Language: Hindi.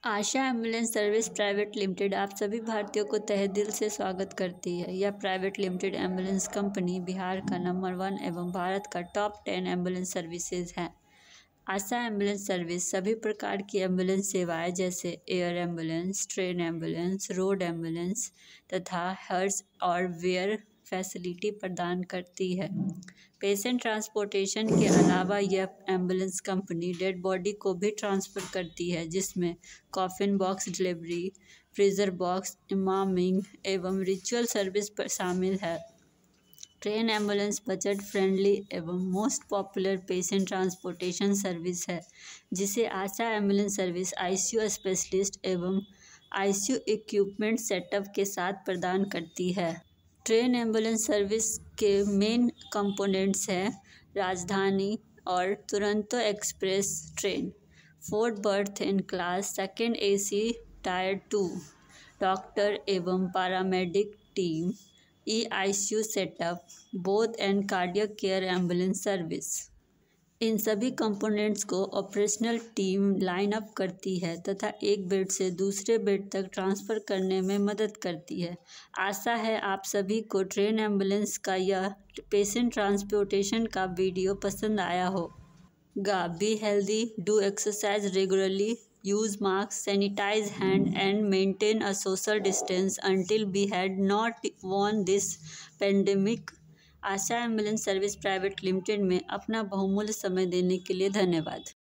आशा एम्बुलेंस सर्विस प्राइवेट लिमिटेड आप सभी भारतीयों को तहे दिल से स्वागत करती है। यह private limited ambulance company Bihar का नंबर 1 एवं भारत का टॉप 10 एम्बुलेंस सर्विसेज है। आशा एम्बुलेंस सर्विस सभी प्रकार की एम्बुलेंस सेवाएं जैसे air ambulance, train ambulance, road ambulance तथा हर्स और वेयर फैसिलिटी प्रदान करती है। पेशेंट ट्रांसपोर्टेशन के अलावा यह एम्बुलेंस कंपनी डेड बॉडी को भी ट्रांसफ़र करती है, जिसमें coffin box delivery, freezer box, इमामिंग एवं रिचुअल सर्विस पर शामिल है। ट्रेन एम्बुलेंस बजट फ्रेंडली एवं most popular patient transportation service है, जिसे Asha ambulance service ICU specialist एवं आईसीयू इक्विपमेंट सेटअप के साथ प्रदान करती है। ट्रेन एम्बुलेंस सर्विस के मेन कंपोनेंट्स हैं राजधानी और Duronto express train, 4 berth in class, second AC tier 2, doctor एवं paramedic team, ICU setup, both and cardiac care ambulance service. इन सभी कंपोनेंट्स को ऑपरेशनल टीम लाइन अप करती है तथा एक बेड से दूसरे बेड तक ट्रांसफ़र करने में मदद करती है। आशा है आप सभी को ट्रेन एम्बुलेंस का यह पेशेंट ट्रांसपोर्टेशन का वीडियो पसंद आया होगा। Be healthy, do exercise regularly, use masks, sanitize hand and maintain a social distance until we had not won this pandemic। Asha ambulance service private limited में अपना बहुमूल्य समय देने के लिए धन्यवाद।